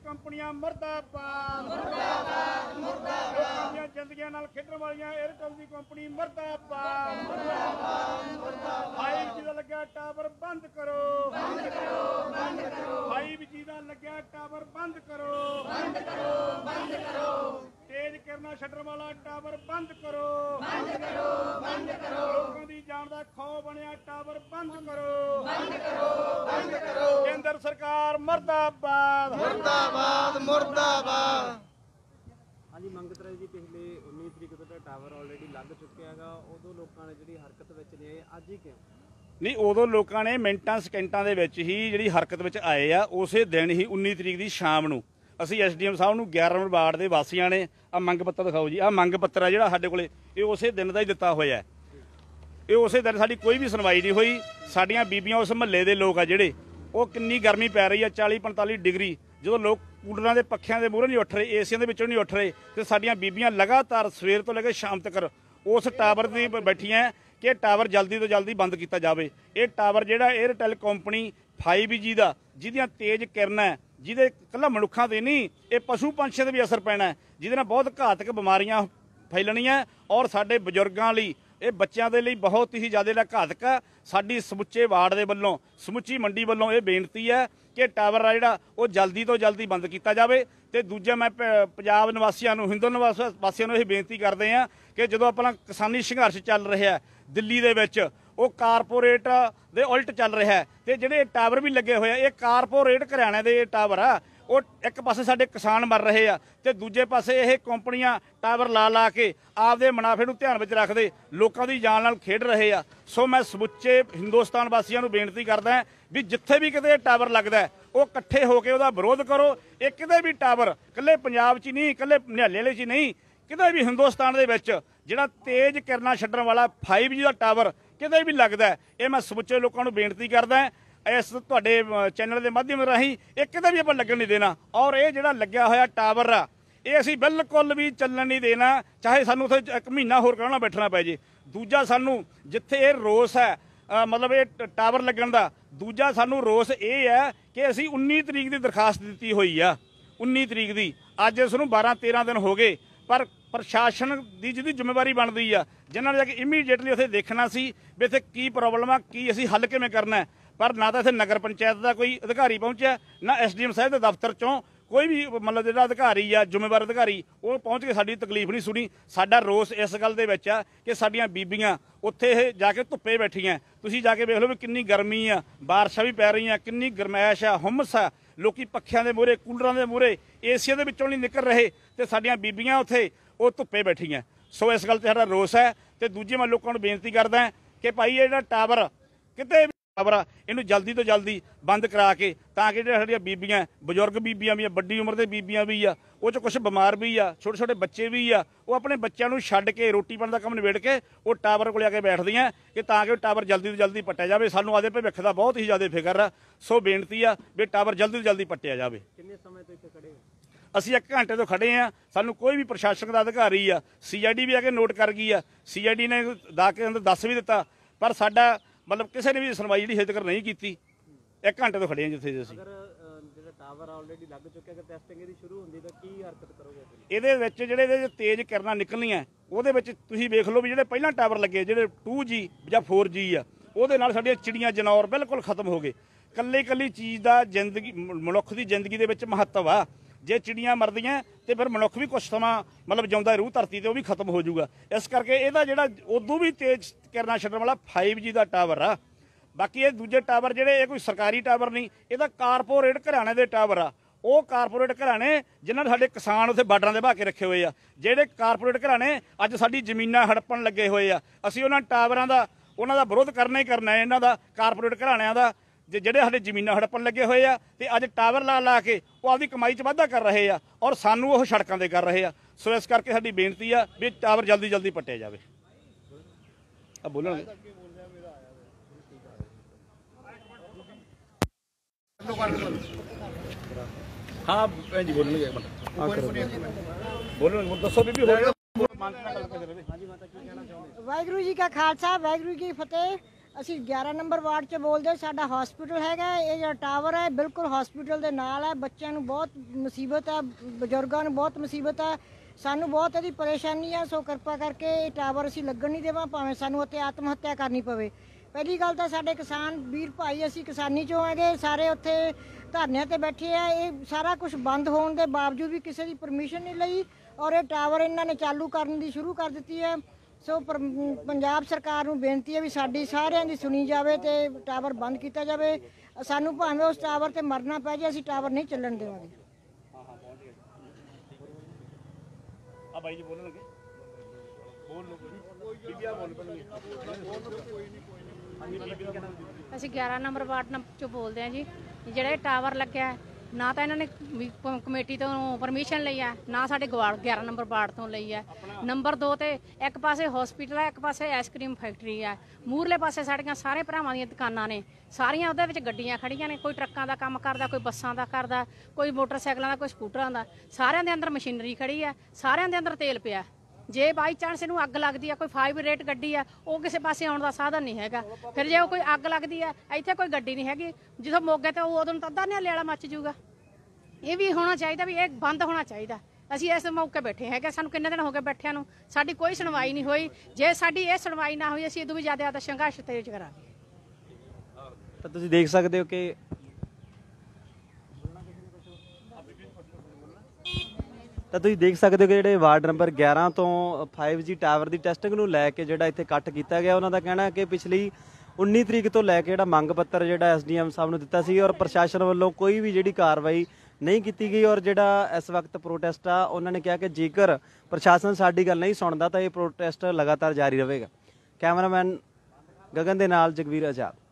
कंपनियां मुर्दाबाद मुर्दाबाद मुर्दाबाद लोकां ਦੀਆਂ ਜ਼ਿੰਦਗੀਆਂ ਨਾਲ ਖੇਡਣ ਵਾਲੀਆਂ 에ਅਰਟੈਲ ਦੀ ਕੰਪਨੀ मुर्दाबाद मुर्दाबाद मुर्दाबाद 5G ਦਾ ਲੱਗਿਆ ਟਾਵਰ ਬੰਦ ਕਰੋ ਬੰਦ ਕਰੋ ਬੰਦ ਕਰੋ 5G ਦਾ ਲੱਗਿਆ ਟਾਵਰ ਬੰਦ ਕਰੋ ਬੰਦ ਕਰੋ ਬੰਦ ਕਰੋ तेज करना छड्डण वाला टावर बंद करो बंद करो बंद करो लोगों की जान का खौ बनया टावर बंद करो बंद करो बंद करो केंद्र सरकार मुर्दाबाद मुर्दाबाद मुर्दाबाद। हाँ जी मंगत राय जी पिछले 19 तरीक तो टावर ऑलरेडी लग चुके है उदों लोगों ने जी हरकत ने अज ही क्यों नहीं उदों लोगों ने मिनटां सकिंटां दे विच ही जी हरकत में आए आ उस दिन ही 19 तरीक की शाम नूं ਅਸੀਂ ਐਸਡੀਐਮ ਸਾਹਿਬ ਨੂੰ 11 ਨੰਬਰ ਵਾਰਡ ਦੇ ਵਾਸੀਆਂ ਨੇ ਆ ਮੰਗ ਪੱਤਰ ਦਿਖਾਓ ਜੀ ਆ ਮੰਗ ਪੱਤਰ ਆ ਜਿਹੜਾ ਸਾਡੇ ਕੋਲੇ ਇਹ ਉਸੇ ਦਿਨ ਦਾ ਹੀ ਦਿੱਤਾ ਹੋਇਆ ਇਹ ਉਸੇ ਦਿਨ ਸਾਡੀ ਕੋਈ ਵੀ ਸੁਣਵਾਈ ਨਹੀਂ ਹੋਈ ਸਾਡੀਆਂ ਬੀਬੀਆਂ ਉਸ ਮਹੱਲੇ ਦੇ ਲੋਕ ਆ ਜਿਹੜੇ ਉਹ ਕਿੰਨੀ ਗਰਮੀ ਪੈ ਰਹੀ ਆ 40-45 ਡਿਗਰੀ ਜਦੋਂ ਲੋਕ ਕੂਲਰਾਂ ਦੇ ਪੱਖਿਆਂ ਦੇ ਮੂਹਰੇ ਨਹੀਂ ਉੱਠ ਰਹੇ ਏਸੀਆਂ ਦੇ ਵਿੱਚੋਂ ਨਹੀਂ ਉੱਠ ਰਹੇ ਤੇ ਸਾਡੀਆਂ ਬੀਬੀਆਂ ਲਗਾਤਾਰ ਸਵੇਰ ਤੋਂ ਲੈ ਕੇ ਸ਼ਾਮ ਤੱਕ ਉਸ ਟਾਵਰ ਦੀ ਬੈਠੀਆਂ ਕਿ ਟਾਵਰ ਜਲਦੀ ਤੋਂ ਜਲਦੀ ਬੰਦ ਕੀਤਾ ਜਾਵੇ। ਇਹ ਟਾਵਰ ਜਿਹੜਾ 에ਅਰਟੈਲ ਕੰਪਨੀ 5G ਦਾ ਜਿਹਦੀਆਂ ਤੇਜ਼ ਕਿਰਨਾਂ ਜਿਹਦੇ ਇਕੱਲਾ ਮਨੁੱਖਾਂ ਤੇ ਨਹੀਂ ਇਹ ਪਸ਼ੂ ਪੰਛੀਆਂ ਤੇ ਵੀ ਅਸਰ ਪੈਣਾ ਜਿਹਦੇ ਨਾਲ ਬਹੁਤ ਘਾਤਕ ਬਿਮਾਰੀਆਂ ਫੈਲਣੀਆਂ ਔਰ ਸਾਡੇ ਬਜ਼ੁਰਗਾਂ ਲਈ ਇਹ ਬੱਚਿਆਂ ਦੇ ਲਈ ਬਹੁਤ ਹੀ ਜ਼ਿਆਦਾ ਘਾਤਕ ਹੈ। ਸਾਡੀ ਸਮੁੱਚੇ ਵਾਰਡ ਦੇ ਵੱਲੋਂ ਸਮੁੱਚੀ ਮੰਡੀ ਵੱਲੋਂ ਇਹ ਬੇਨਤੀ ਹੈ ਕਿ ਟਾਵਰ ਆ ਜਿਹੜਾ ਉਹ ਜਲਦੀ ਤੋਂ ਜਲਦੀ ਬੰਦ ਕੀਤਾ ਜਾਵੇ। ਤੇ ਦੂਜਾ ਮੈਂ ਪੰਜਾਬ ਨਿਵਾਸੀਆਂ ਨੂੰ ਹਿੰਦੂ ਵਾਸੀਆਂ ਨੂੰ ਇਹ ਬੇਨਤੀ ਕਰਦੇ ਹਾਂ ਕਿ ਜਦੋਂ ਆਪਣਾ ਕਿਸਾਨੀ ਸੰਘਰਸ਼ ਚੱਲ ਰਿਹਾ ਦਿੱਲੀ ਦੇ ਵਿੱਚ ਉਹ ਕਾਰਪੋਰੇਟ ਦੇ ਉਲਟ ਚੱਲ ਰਿਹਾ ਤੇ ਜਿਹੜੇ ਟਾਵਰ ਵੀ ਲੱਗੇ ਹੋਏ ਆ ਇਹ ਕਾਰਪੋਰੇਟ ਘਰਾਣਿਆਂ ਦੇ ਟਾਵਰ ਆ ਉਹ ਇੱਕ ਪਾਸੇ ਸਾਡੇ ਕਿਸਾਨ ਮਰ ਰਹੇ ਆ ਤੇ ਦੂਜੇ ਪਾਸੇ ਇਹ ਕੰਪਨੀਆਂ ਟਾਵਰ ਲਾ ਕੇ ਆਪਦੇ ਮੁਨਾਫੇ ਨੂੰ ਧਿਆਨ ਵਿੱਚ ਰੱਖਦੇ ਲੋਕਾਂ ਦੀ ਜਾਨ ਨਾਲ ਖੇਡ ਰਹੇ ਆ। ਸੋ ਮੈਂ ਸਮੁੱਚੇ ਹਿੰਦੁਸਤਾਨ ਵਾਸੀਆਂ ਨੂੰ ਬੇਨਤੀ ਕਰਦਾ ਵੀ ਜਿੱਥੇ ਵੀ ਕਿਤੇ ਟਾਵਰ ਲੱਗਦਾ ਉਹ ਇਕੱਠੇ ਹੋ ਕੇ ਉਹਦਾ ਵਿਰੋਧ ਕਰੋ। ਇਹ ਕਿਤੇ ਵੀ ਟਾਵਰ ਇਕੱਲੇ ਪੰਜਾਬ 'ਚ ਹੀ ਨਹੀਂ ਇਕੱਲੇ ਨਿਹਾਲੇ ਵਾਲੇ 'ਚ ਹੀ ਨਹੀਂ ਕਿਤੇ ਵੀ ਹਿੰਦੁਸਤਾਨ ਦੇ ਵਿੱਚ ਜਿਹੜਾ ਤੇਜ਼ ਕਿਰਨਾਂ ਛੱਡਣ ਵਾਲਾ 5G ਦਾ ਟਾਵਰ ਕਿਤੇ ਵੀ ਲੱਗਦਾ ਇਹ ਮੈਂ ਸਮੁੱਚੇ ਲੋਕਾਂ ਨੂੰ ਬੇਨਤੀ ਕਰਦਾ ਇਸ ਤੁਹਾਡੇ ਚੈਨਲ ਦੇ ਮਾਧਿਅਮ ਰਾਹੀਂ ਇਹ ਕਿਤੇ ਵੀ ਆਪਾਂ ਲੱਗਣ ਨਹੀਂ ਦੇਣਾ। ਔਰ ਇਹ ਜਿਹੜਾ ਲੱਗਿਆ ਹੋਇਆ ਟਾਵਰ ਆ ਇਹ ਅਸੀਂ ਬਿਲਕੁਲ ਵੀ ਚੱਲਣ ਨਹੀਂ ਦੇਣਾ ਚਾਹੇ ਸਾਨੂੰ ਉੱਥੇ 1 ਮਹੀਨਾ ਹੋਰ ਕਰਾਉਣਾ ਬੈਠਣਾ ਪੈ ਜੇ। ਦੂਜਾ ਸਾਨੂੰ ਜਿੱਥੇ ਇਹ ਰੋਸ ਹੈ ਮਤਲਬ ਇਹ ਟਾਵਰ ਲੱਗਣ ਦਾ ਦੂਜਾ ਸਾਨੂੰ ਰੋਸ ਇਹ ਹੈ ਕਿ ਅਸੀਂ 19 ਤਰੀਕ ਦੀ ਦਰਖਾਸਤ ਦਿੱਤੀ ਹੋਈ ਆ 19 ਤਰੀਕ ਦੀ ਅੱਜ ਇਸ ਨੂੰ 12-13 ਦਿਨ ਹੋ ਗਏ ਪਰ ਪ੍ਰਸ਼ਾਸਨ ਦੀ ਜਿਹਦੀ ਜ਼ਿੰਮੇਵਾਰੀ ਬਣਦੀ ਆ ਜਿਨ੍ਹਾਂ ਨੇ ਜਾ ਕੇ ਇਮੀਡੀਏਟਲੀ ਉੱਥੇ ਦੇਖਣਾ ਸੀ ਵੀ ਇੱਥੇ ਕੀ ਪ੍ਰੋਬਲਮ ਆ ਕੀ ਅਸੀਂ ਹੱਲ ਕਿਵੇਂ ਕਰਨਾ ਪਰ ਨਾ ਤਾਂ ਇੱਥੇ ਨਗਰ ਪੰਚਾਇਤ ਦਾ ਕੋਈ ਅਧਿਕਾਰੀ ਪਹੁੰਚਿਆ ਨਾ ਐਸਡੀਐਮ ਸਾਹਿਬ ਦੇ ਦਫ਼ਤਰ ਚੋਂ ਕੋਈ ਵੀ ਮਤਲਬ ਜਿਹੜਾ ਅਧਿਕਾਰੀ ਆ ਜ਼ਿੰਮੇਵਾਰ ਅਧਿਕਾਰੀ ਉਹ ਪਹੁੰਚ ਕੇ ਸਾਡੀ ਤਕਲੀਫ ਨਹੀਂ ਸੁਣੀ। ਸਾਡਾ ਰੋਸ ਇਸ ਗੱਲ ਦੇ ਵਿੱਚ ਆ ਕਿ ਸਾਡੀਆਂ ਬੀਬੀਆਂ ਉੱਥੇ ਇਹ ਜਾ ਕੇ ਧੁੱਪੇ ਬੈਠੀਆਂ ਤੁਸੀਂ ਜਾ ਕੇ ਵੇਖ ਲਓ ਵੀ ਕਿੰਨੀ ਗਰਮੀ ਆ ਬਾਰਿਸ਼ਾਂ ਵੀ ਪੈ ਰਹੀਆਂ ਕਿੰਨੀ ਗਰਮੈਸ਼ ਆ ਹੁਮਸ ਆ ਲੋਕੀ ਪੱਖਿਆਂ ਦੇ ਮੂਹਰੇ ਕੂਲਰਾਂ ਦੇ ਮੂਹਰੇ ਏਸੀਆਂ ਦੇ ਵਿੱਚੋਂ ਨਹੀਂ ਨਿਕਲ ਰਹੇ ਤੇ ਸਾਡੀਆਂ ਬੀਬੀਆਂ ਉੱਥੇ ਉਹ ਧੁੱਪੇ ਬੈਠੀਆਂ। ਸੋ ਇਸ ਗੱਲ ਤੇ ਸਾਡਾ ਰੋਸ ਹੈ ਤੇ ਦੂਜੀ ਮੈਂ ਲੋਕਾਂ ਨੂੰ ਬੇਨਤੀ ਕਰਦਾ ਕਿ ਭਾਈ ਇਹ ਜਿਹੜਾ ਟਾਵਰ ਕਿਤੇ ਵੀ ਟਾਵਰ ਆ ਇਹਨੂੰ ਜਲਦੀ ਤੋਂ ਜਲਦੀ ਬੰਦ ਕਰਾ ਕੇ ਤਾਂ ਕਿ ਜਿਹੜੇ ਸਾਡੀਆਂ ਬੀਬੀਆਂ ਬਜ਼ੁਰਗ ਬੀਬੀਆਂ ਵੀ ਆ ਵੱਡੀ ਉਮਰ ਦੇ ਬੀਬੀਆਂ ਵੀ ਆ ਉਹ 'ਚ ਕੁਛ ਬਿਮਾਰ ਵੀ ਆ ਛੋਟੇ ਛੋਟੇ ਬੱਚੇ ਵੀ ਆ ਉਹ ਆਪਣੇ ਬੱਚਿਆਂ ਨੂੰ ਛੱਡ ਕੇ ਰੋਟੀ ਪਾਣੀ ਦਾ ਕੰਮ ਨਿਬੇੜ ਕੇ ਉਹ ਟਾਵਰ ਕੋਲ ਆ ਕੇ ਬੈਠਦੀਆਂ ਕਿ ਤਾਂ ਕਿ ਉਹ ਟਾਵਰ ਜਲਦੀ ਤੋਂ ਜਲਦੀ ਪੱਟਿਆ ਜਾਵੇ। ਸਾਨੂੰ ਆਦੇ ਭਵਿੱਖ ਦਾ ਬਹੁਤ ਹੀ ਜ਼ਿਆਦਾ ਫਿਕਰ ਆ। ਸੋ ਬੇਨਤੀ ਆ ਵੀ ਟਾਵਰ ਜਲਦੀ ਤੋਂ ਜਲਦੀ ਪੱਟਿਆ ਜਾਵੇ। ਕਿੰਨੇ ਸਮੇਂ ਤੋਂ ਇੱਥੇ ਖੜੇ ਅਸੀਂ 1 ਘੰਟੇ ਤੋਂ ਖੜੇ ਆ ਸਾਨੂੰ ਕੋਈ ਵੀ ਪ੍ਰਸ਼ਾਸਨ ਦਾ ਅਧਿਕਾਰੀ ਆ ਸੀਆਈਡੀ ਵੀ ਆ ਕੇ ਨੋਟ ਕਰ ਗਈ ਆ ਸੀਆਈਡੀ ਨੇ ਦਾ ਕੇ ਅੰਦਰ ਦੱਸ ਵੀ ਦਿੱਤਾ ਪਰ ਸਾਡਾ ਮਤਲਬ ਕਿਸੇ ਨੇ ਵੀ ਸੁਣਵਾਈ ਜਿਹੜੀ ਹਜੇ ਤੱਕ ਨਹੀਂ ਕੀਤੀ। 1 ਘੰਟੇ ਤੋਂ ਖੜੇ ਆ ਜਿੱਥੇ ਅਸੀਂ। ਅਗਰ ਜਿਹੜਾ ਟਾਵਰ ਆਲਰੇਡੀ ਲੱਗ ਚੁੱਕਿਆ ਕਿ ਟੈਸਟਿੰਗ ਇਹਦੀ ਸ਼ੁਰੂ ਹੁੰਦੀ ਤਾਂ ਕੀ ਹਰਕਤ ਕਰੋਗੇ? ਇਹਦੇ ਵਿੱਚ ਜਿਹੜੇ ਇਹਦੇ ਤੇਜ਼ ਕਿਰਨਾਂ ਨਿਕਲਣੀਆਂ ਉਹਦੇ ਵਿੱਚ ਤੁਸੀਂ ਵੇਖ ਲਓ ਵੀ ਜਿਹੜੇ ਪਹਿਲਾਂ ਟਾਵਰ ਲੱਗੇ ਜਿਹੜੇ 2G ਜਾਂ 4G ਆ ਉਹਦੇ ਨਾਲ ਸਾਡੀਆਂ ਚਿੜੀਆਂ ਜਨੌਰ ਬਿਲਕੁਲ ਖਤਮ ਹੋ ਗਏ। ਕੱਲੀ ਚੀਜ਼ ਦਾ ਜ਼ਿੰਦਗੀ ਮਨੁੱਖ ਦੀ ਜ਼ਿੰਦਗੀ ਦੇ ਵਿੱਚ ਮਹੱਤਵ ਆ। ਜੇ ਚਿੜੀਆਂ ਮਰਦੀਆਂ ਤੇ ਫਿਰ ਮਨੁੱਖ ਵੀ ਕੁਛ ਸਮਾਂ ਮਤਲਬ ਜਿਉਂਦਾ ਰੂਹ ਧਰਤੀ ਤੇ ਉਹ ਵੀ ਖਤਮ ਹੋ ਜਾਊਗਾ। ਇਸ ਕਰਕੇ ਇਹਦਾ ਜਿਹੜਾ ਉਦੋਂ ਵੀ ਤੇਜ਼ ਕਿਰਨਾਂ ਛੱਡਣ ਵਾਲਾ 5G ਦਾ ਟਾਵਰ ਆ। ਬਾਕੀ ਇਹ ਦੂਜੇ ਟਾਵਰ ਜਿਹੜੇ ਇਹ ਕੋਈ ਸਰਕਾਰੀ ਟਾਵਰ ਨਹੀਂ ਇਹਦਾ ਕਾਰਪੋਰੇਟ ਘਰਾਣੇ ਦੇ ਟਾਵਰ ਆ। ਉਹ ਕਾਰਪੋਰੇਟ ਘਰਾਣੇ ਜਿਨ੍ਹਾਂ ਨੇ ਸਾਡੇ ਕਿਸਾਨ ਉੱਥੇ ਬਾਰਡਰਾਂ ਦੇ ਬਹਾ ਕੇ ਰੱਖੇ ਹੋਏ ਆ ਜਿਹੜੇ ਕਾਰਪੋਰੇਟ ਘਰਾਣੇ ਅੱਜ ਸਾਡੀ ਜ਼ਮੀਨਾਂ ਹੜਪਣ ਲੱਗੇ ਹੋਏ ਆ ਅਸੀਂ ਉਹਨਾਂ ਟਾਵਰਾਂ ਦਾ ਉਹਨਾਂ ਦਾ ਵਿਰੋਧ ਕਰਨਾ ਹੀ ਕਰਨਾ ਹੈ ਇਹਨਾਂ ਦਾ ਕਾਰਪੋਰੇਟ ਘਰਾਣਿਆਂ ਦਾ ਜਿਹੜੇ ਸਾਡੇ ਜ਼ਮੀਨਾਂ ਹੜਪਣ ਲੱਗੇ ਹੋਏ ਆ ਤੇ ਅੱਜ ਟਾਵਰ ਲਾ ਕੇ ਉਹ ਆਪਦੀ ਕਮਾਈ 'ਚ ਵਾਧਾ ਕਰ ਰਹੇ ਆ ਔਰ ਸਾਨੂੰ ਉਹ ਸੜਕਾਂ ਤੇ ਕਰ ਰਹੇ ਆ। ਸੋ ਇਸ ਕਰਕੇ ਸਾਡੀ ਬੇਨਤੀ ਆ ਵੀ ਟਾਵਰ ਜਲਦੀ ਪੱਟਿਆ ਜਾਵੇ। ਆ ਬੋਲਣਗੇ हाँ भैन जी बोलणगे बोलणगे दसो बीबी हो वाहिगुरू जी का खालसा वाहिगुरू जी फतेह। ਅਸੀਂ 11 ਨੰਬਰ ਵਾਰਡ 'ਚ ਬੋਲਦੇ। ਸਾਡਾ ਹਸਪੀਟਲ ਹੈਗਾ, ਇਹ ਜਿਹੜਾ ਟਾਵਰ ਹੈ ਬਿਲਕੁਲ ਹਸਪੀਟਲ ਦੇ ਨਾਲ ਹੈ। ਬੱਚਿਆਂ ਨੂੰ ਬਹੁਤ ਮੁਸੀਬਤ ਹੈ, ਬਜ਼ੁਰਗਾਂ ਨੂੰ ਬਹੁਤ ਮੁਸੀਬਤ ਹੈ, ਸਾਨੂੰ ਬਹੁਤ ਇਹਦੀ ਪਰੇਸ਼ਾਨੀ ਆ। ਸੋ ਕਿਰਪਾ ਕਰਕੇ ਇਹ ਟਾਵਰ ਅਸੀਂ ਲੱਗਣ ਨਹੀਂ ਦੇਵਾਂ, ਭਾਵੇਂ ਸਾਨੂੰ ਉੱਥੇ ਆਤਮ ਹੱਤਿਆ ਕਰਨੀ ਪਵੇ। ਪਹਿਲੀ ਗੱਲ ਤਾਂ ਸਾਡੇ ਕਿਸਾਨ ਵੀਰ ਭਾਈ, ਅਸੀਂ ਕਿਸਾਨੀ 'ਚੋਂ ਹੈਗੇ, ਸਾਰੇ ਉੱਥੇ ਧਰਨਿਆਂ ਤੇ ਬੈਠੇ ਆ। ਇਹ ਸਾਰਾ ਕੁਝ ਬੰਦ ਹੋਣ ਦੇ ਬਾਵਜੂਦ ਵੀ ਕਿਸੇ ਦੀ ਪਰਮਿਸ਼ਨ ਨਹੀਂ ਲਈ ਔਰ ਇਹ ਟਾਵਰ ਇਹਨਾਂ ਨੇ ਚਾਲੂ ਕਰਨ ਦੀ ਸ਼ੁਰੂ ਕਰ ਦਿੱਤੀ ਹੈ। ਸੋ ਪੰਜਾਬ ਸਰਕਾਰ ਨੂੰ ਬੇਨਤੀ ਹੈ ਵੀ ਸਾਡੀ ਸਾਰਿਆਂ ਦੀ ਸੁਣੀ ਜਾਵੇ ਤੇ ਟਾਵਰ ਬੰਦ ਕੀਤਾ ਜਾਵੇ। ਸਾਨੂੰ ਭਾਵੇਂ ਉਸ ਟਾਵਰ ਤੇ ਮਰਨਾ ਪੈ ਜਾਏ, ਅਸੀਂ ਟਾਵਰ ਨਹੀਂ ਚੱਲਣ ਦੇਵਾਂਗੇ। ਆ ਬਾਈ ਜੀ ਬੋਲਣਗੇ, ਬੋਲ ਲੋ ਬੀਬੀਆ ਬੋਲ ਪੈਣਗੇ। ਅਸੀਂ 11 ਨੰਬਰ ਵਾਰਡ ਚੋਂ ਬੋਲਦੇ ਹਾਂ ਜੀ। ਜਿਹੜਾ ਇਹ ਟਾਵਰ ਲੱਗਿਆ, ਨਾ ਤਾਂ ਇਹਨਾਂ ਨੇ ਕਮੇਟੀ ਤੋਂ ਪਰਮਿਸ਼ਨ ਲਈ ਹੈ, ਨਾ ਸਾਡੇ 11 ਨੰਬਰ ਵਾਰਡ ਤੋਂ ਲਈ ਹੈ। ਨੰਬਰ 2 ਤੇ ਇੱਕ ਪਾਸੇ ਹਸਪੀਟਲ ਹੈ, ਇੱਕ ਪਾਸੇ ਆਈਸਕ੍ਰੀਮ ਫੈਕਟਰੀ ਹੈ। ਮੂਹਰਲੇ ਪਾਸੇ ਸਾਡੀਆਂ ਸਾਰੇ ਭਰਾਵਾਂ ਦੀਆਂ ਦੁਕਾਨਾਂ ਨੇ, ਸਾਰੀਆਂ ਉਹਦੇ ਵਿੱਚ ਗੱਡੀਆਂ ਖੜੀਆਂ ਨੇ। ਕੋਈ ਟਰੱਕਾਂ ਦਾ ਕੰਮ ਕਰਦਾ, ਕੋਈ ਬੱਸਾਂ ਦਾ ਕਰਦਾ, ਕੋਈ ਮੋਟਰਸਾਈਕਲਾਂ ਦਾ, ਕੋਈ ਸਕੂਟਰਾਂ ਦਾ। ਸਾਰਿਆਂ ਦੇ ਅੰਦਰ ਮਸ਼ੀਨਰੀ ਖੜੀ ਹੈ, ਸਾਰਿਆਂ ਦੇ ਅੰਦਰ ਤੇਲ ਪਿਆ। ਜੇ ਬਾਈ ਚਾਂਸ ਇਹਨੂੰ ਅੱਗ ਲੱਗਦੀ ਆ, ਕੋਈ 5 ਰੇਟ ਗੱਡੀ ਆ, ਉਹ ਕਿਸੇ ਪਾਸੇ ਆਉਣ ਦਾ ਸਾਧਨ ਨਹੀਂ ਹੈਗਾ। ਫਿਰ ਜੇ ਉਹ ਕੋਈ ਅੱਗ ਲੱਗਦੀ ਆ, ਇੱਥੇ ਕੋਈ ਗੱਡੀ ਨਹੀਂ ਹੈਗੀ, ਜਦੋਂ ਮੋਗੇ ਤੇ ਉਦੋਂ ਤਾਂ ਅੱਧਾ ਨਿਆਲੇ ਵਾਲਾ ਮੱਚ ਜੂਗਾ। ਇਹ ਵੀ ਹੋਣਾ ਚਾਹੀਦਾ ਵੀ ਇਹ ਬੰਦ ਹੋਣਾ ਚਾਹੀਦਾ। ਅਸੀਂ ਇਸ ਮੌਕੇ ਬੈਠੇ ਹੈਗੇ, ਸਾਨੂੰ ਕਿੰਨੇ ਦਿਨ ਹੋ ਗਏ ਬੈਠਿਆਂ ਨੂੰ, ਸਾਡੀ ਕੋਈ ਸੁਣਵਾਈ ਨਹੀਂ ਹੋਈ। ਜੇ ਸਾਡੀ ਇਹ ਸੁਣਵਾਈ ਨਾ ਹੋਈ, ਅਸੀਂ ਇਦੋਂ ਵੀ ਜ਼ਿਆਦਾ ਸੰਘਰਸ਼ ਤੇਜ਼ ਕਰਾਂਗੇ। ਤਾਂ ਤੁਸੀਂ ਦੇਖ ਸਕਦੇ ਹੋ ਕਿ ਜਿਹੜੇ ਵਾਰਡ ਨੰਬਰ 11 ਤੋਂ 5G ਟਾਵਰ ਦੀ ਟੈਸਟਿੰਗ ਨੂੰ ਲੈ ਕੇ ਜਿਹੜਾ ਇੱਥੇ ਇਕੱਠ ਕੀਤਾ ਗਿਆ, ਉਹਨਾਂ ਦਾ ਕਹਿਣਾ ਹੈ ਕਿ ਪਿਛਲੀ 19 ਤਰੀਕ ਤੋਂ ਲੈ ਕੇ ਜਿਹੜਾ ਮੰਗ ਪੱਤਰ ਜਿਹੜਾ SDM ਸਾਹਿਬ ਨੂੰ ਦਿੱਤਾ ਸੀ ਔਰ ਪ੍ਰਸ਼ਾਸਨ ਵੱਲੋਂ ਕੋਈ ਵੀ ਜਿਹੜੀ ਕਾਰਵਾਈ ਨਹੀਂ ਕੀਤੀ ਗਈ। ਔਰ ਜਿਹੜਾ ਇਸ ਵਕਤ ਪ੍ਰੋਟੈਸਟ ਆ, ਉਹਨਾਂ ਨੇ ਕਿਹਾ ਕਿ ਜੇਕਰ ਪ੍ਰਸ਼ਾਸਨ ਸਾਡੀ ਗੱਲ ਨਹੀਂ ਸੁਣਦਾ ਤਾਂ ਇਹ ਪ੍ਰੋਟੈਸਟ ਲਗਾਤਾਰ ਜਾਰੀ ਰਹੇਗਾ। ਕੈਮਰਾਮੈਨ ਗਗਨ ਦੇ ਨਾਲ ਜਗਵੀਰ ਆਜ਼ਾਦ।